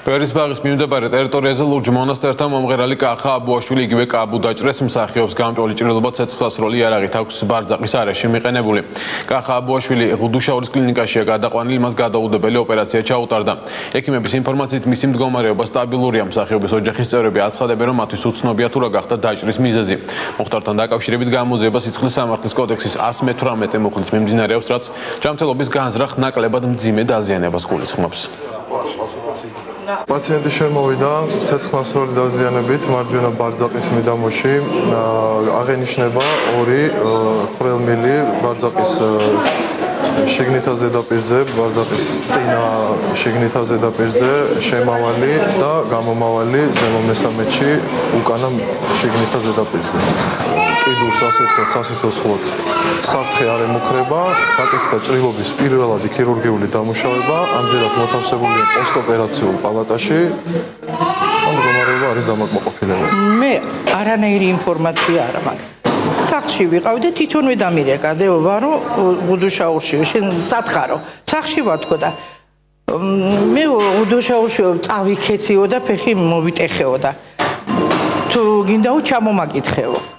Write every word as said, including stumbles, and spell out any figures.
ვერისბაღის მიმდებარე ტერიტორიაზე ლურჯ მონასტერთან მომღერალი კახა აბუაშვილი იგივე კაბუ დაჭრეს მსახიობს გამჭოლი ჭრილობა ცეცხლსასროლი იარაღით აქვს ბარძაყის არეში მიყენებული. კახა აბუაშვილი ღუდუშაურის კლინიკაშია გადაყვანილი, მას გადაუდებელი ოპერაცია ჩაუტარდა. ექიმების ინფორმაციით მისი მდგომარეობა სტაბილურია. მსახიობის ოჯახის წევრები აცხადებენ, რომ მათთვის უცნობია თუ რა გახდა დაჭრის მიზეზი. მოხდართან დაკავშირებით გამოძიება სიცხლის სამართლის კოდექსის εκατს მეთვრამეტე მუხლით მიმდინარეობს, რაც ჯანმრთელობის განზრახ ნაკლებად მძიმე დაზიანებას გულისხმობს. Პაციენტი შემოვიდა ცეცხლსასროლი დაზიანებით მარჯვენა ბარძაყის მიდამოში. აღენიშნება ორი ხვრელმილი ბარძაყის შიგნითა ზედაპირზე, ბარძაყის წინა შიგნითა ზედაპირზე შემავალი და გამომავალი ზემო მესამედში უკანა შიგნითა ზედაპირზე. კიდურს ასე ვთქვათ, სასიცოცხლოდ საფრთხე არ ემუქრება, გაკეთდა ჭრილობის პირველადი ქირურგიული დამუშავება, ამჯერად მოთავსებულია პოსტოპერაციულ პალატაში. მდგომარეობა არის დამაკმაყოფილებელი. მე არანაირი ინფორმაცია არ მაქვს. სახლში ვიყავი და თვითონვე დამირეკა, ვარო უდუშაურში, შენ სათხარო. სახლში ვარ თქო და მე უდუშაურში წავიქეციო და ფეხი მოვიტეხეო და თუ გინდაო ჩამომაკითხეო.